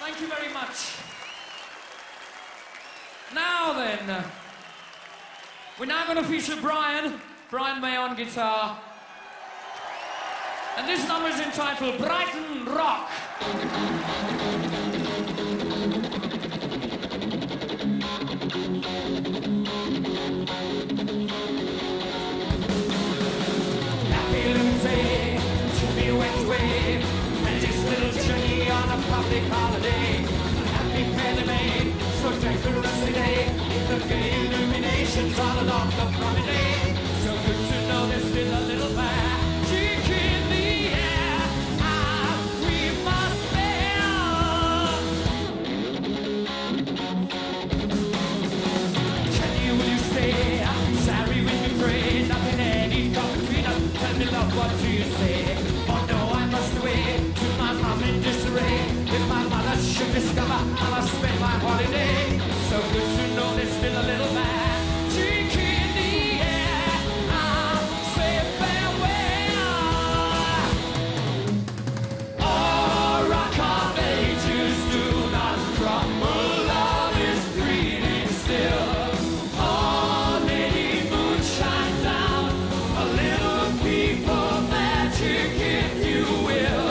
Thank you very much. Now then, we're now going to feature Brian May on guitar. And this number is entitled Brighton Rock. Happy Lucy, Jimmy went away, and this little journey on a public holiday. A happy fairly made, so take the rest of the day. The gay illuminations all along the promenade. So good to know there's still a little magic in the air. We must bear. Can you, will you stay? I'm sorry when we pray. Nothing any come between us. Tell me, love, what do you say? Oh no, I must away to my mom in disarray. If my mother should discover I must spend my holiday. So good to know there's still a little magic in the air. I'll say farewell. Oh, rock of ages, do not crumble. Love is breathing still. Oh, Lady Moon, shine down. A little people magic, if you will.